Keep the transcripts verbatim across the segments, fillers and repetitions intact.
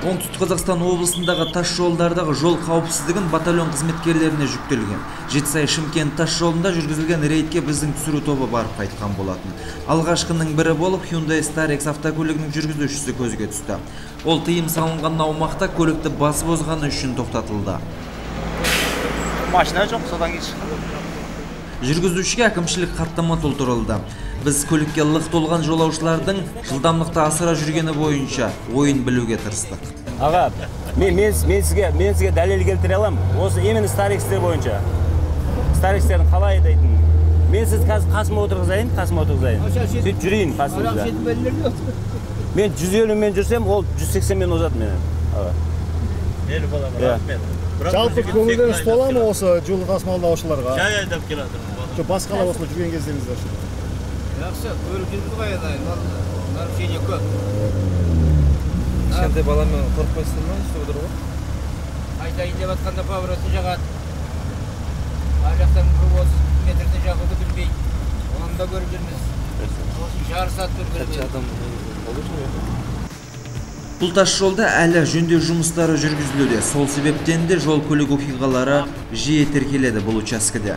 Оңтүстік Қазақстан облысындағы таш жолдардағы жол қауіпсіздігін батальон қызметкерлеріне жүктелген. Жетісай Шымкент таш жолында жүргізілген рейдке біздің түсіру тобы барып қайтқан болатын. Алғашқының бірі болып Hyundai Starex автокөлігінің жүргізушісі көзге түсті. Ол тыйым салынған аумақта көлікті басып озғаны үшін тоқтатылды. Машина жоқ, содан кейін шықты. Жүргізушіге әкімшілік хаттама толтырылды. Біз көлікке лық толған жолаушылардың жылдамдықты асыра жүргені бойынша ойын білуге тырыстық. Аға, мен, мен, мен, сізге, мен сізге дәлел келтіре алам. Осы емін Старекстер бойынша. Старекстердің қалай дейтін. Мен сіз қасыма отырғызайын, қасыма отырғызайын. Сөйтіп жүрейін қасымызда. Мен жүз елу мен жүрсем, ол жүз сексен мен озады менен. Мейлі боламын, рахмет. Жалпы көңілдеріңіз тола ма осы жол тасымалдаушыларға? Жай айдап келатыр. Басқалар осылай жүрген кездеріңізде. Жақсы, көлік жүрді ғой еді, нарушение көп. Кішкентай баламен қорықпайсыздар ма, істеп отыр ғой? Айтайын деп атқанда павросын жағады. Ар жақтан отыз метрден жағуды білмейді. Оны да көріп жүрміз. Жарты сағат көріп. Бұл тас жолда әлі жөндеу жұмыстары жүргізілуде. Сол себептен де жол көлік оқиғалары жиі тіркеледі бұл учаскеде.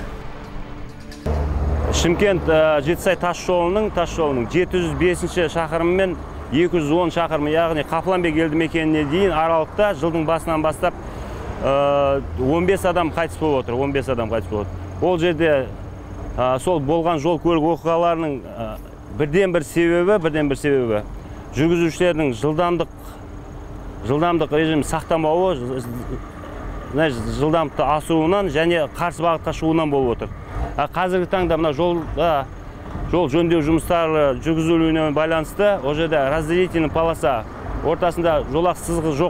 Шымкент Жетісай тас жолының тас жолының жеті жүз бесінші шақырымы мен екі жүз он шақырымы, яғни Қапыланбек елді мекеніне дейін аралықта жылдың басынан бастап он бес адам қайтыс болып отыр. он бес адам қайтыс болып отыр. Ол жерде сол болған жол көлік оқиғаларының бірден бір себебі, бірден бір себебі жүргізушілердің жылдамдық жылдамдық режим сақтамауы, жылдамдықты асуынан және қарсы бағытқа шығуынан болып отыр. Қазіргі таңда мына жолда жол жөндеу жұмыстары жүргізілуіне байланысты, ол жерде разделительный полоса ортасында жолақ сызығы жоқ.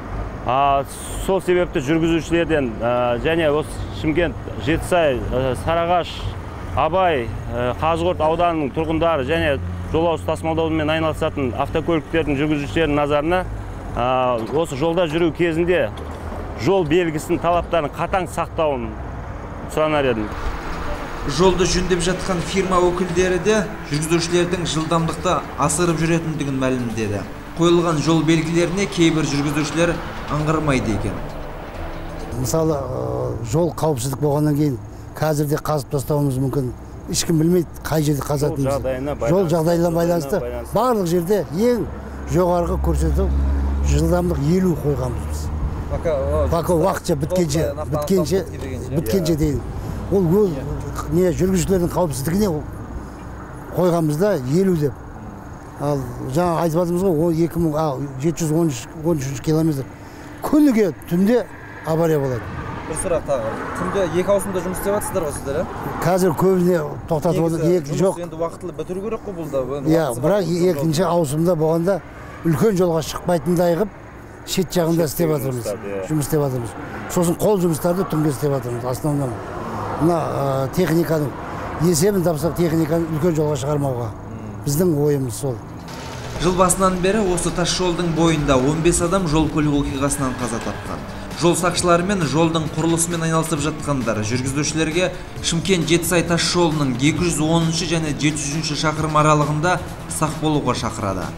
Сол себепті жүргізушілерден және осы Шымкент, Жетісай, Сарыағаш, Абай, Қазығұрт ауданының тұрғындары және жолаушы тасымалдаумен айналысатын автокөліктердің жүргізушілерінің назарына осы жолда жүру кезінде жол белгісінің талаптарын қатаң сақтауын сұранар едім. Жолды жөндеп жатқан фирма өкілдері де жүргізушілердің жылдамдықты асырып жүретіндігін мәлімдеді. Қойылған жол белгілеріне кейбір жүргізушілер аңғармайды екен. Мысалы, жол қауіпсіздік болғаннан кейін қазірде қазып тастауымыз мүмкін. Ешкім білмейді қай жерде қазатынымыз. Жол жағдайына байланысты барлық жерде ең жоғарғы көрсету жылдамдық елу қойғанбыз біз. Пока уақытша біткенше, біткенше, біткенше дейін. Ол не жүргізушілердің қауіпсіздігіне қойғанымызда елу деп. Ал жаңа айтып жатырмыз ғой, екі мың жеті жүз он үш километр. Күніге түнде авария болады. Бір сұрақ тағы. Түнде екі ауысымда жұмыс істеп жатсыздар ғой сіздер, а? Қазір көбіне тоқтатып отыр, екі жоқ. Енді уақытылы бітіру керек қой бұл да. Иә, бірақ екінші ауысымда болғанда үлкен жолға шықпайтындай қылып, шет жағында істеп жатырмыз. Жұмыс істеп жатырмыз. Сосын қол жұмыстарды түнге істеп жатырмыз. Основном мына техниканың есебін тапсақ, техниканы үлкен жолға шығармауға. Біздің ойымыз сол. Жыл басынан бері осы тас жолдың бойында он бес адам жол көлік оқиғасынан қаза тапқан. Жол сақшылары мен жолдың құрылысымен айналысып жатқандар жүргізушілерге Шымкент Жетісай тас жолының екі жүз оныншы және жеті жүзінші шақырым аралығында сақ болуға шақырады.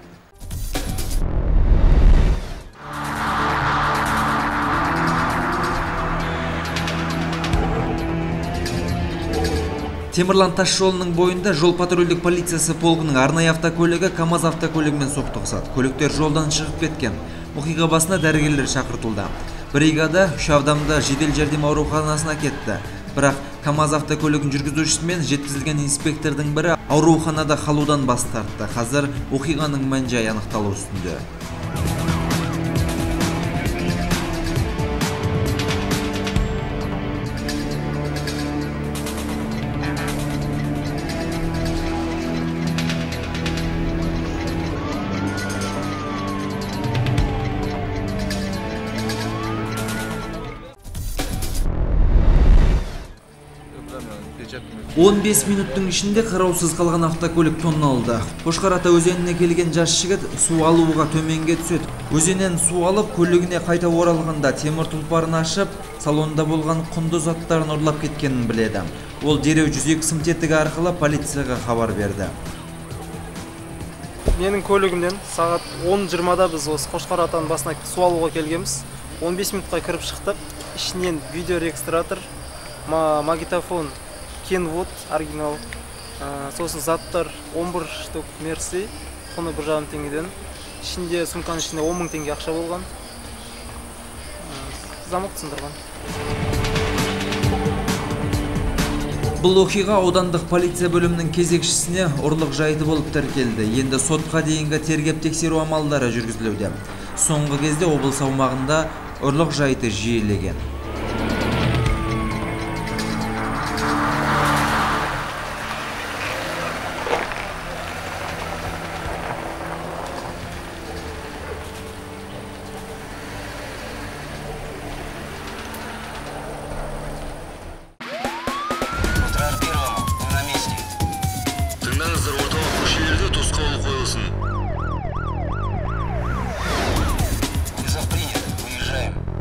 Темірлан тас жолының бойында жол патрульдік полициясы полкының арнайы автокөлігі КамАЗ автокөлігімен соқтығысады. Көліктер жолдан шығып кеткен. Оқиға басына дәрігерлер шақыртылды. Бригада үш адамды жедел жәрдем ауруханасына кетті. Бірақ КамАЗ автокөлігін жүргізушісі мен жеткізілген инспектордың бірі ауруханада қалудан бас тартты. Қазір оқиғаның мән-жайы анықталу үстінде. он бес минуттың ішінде қараусыз қалған автокөлік тонналды. Қошқарата өзеніне келген жас жігіт су алуға төменге түседі. Өзеннен су алып, көлігіне қайта оралғанда темір тұлпарын ашып, салонда болған құнды заттарын ұрлап кеткенін біледі. Ол дереу жүз екі сым тетігі арқылы полицияға хабар берді. менің көлігімден сағат он жиырмада біз осы Қошқар атаның басына су алуға келгенбіз. он бес минутқа кіріп шықтық. Ішінен видеорегистратор, магнитофон Kenwood оригинал, сосын заттар он бір штук Мерси, құны бір жарым теңгеден. Ішінде сумканың ішінде он мың теңге ақша болған. Замок сындырған. Бұл оқиға аудандық полиция бөлімінің кезекшісіне ұрлық жайты болып тіркелді. Енді сотқа дейінгі тергеп тексеру амалдары жүргізілуде. Соңғы кезде облыс аумағында ұрлық жайты жиілеген.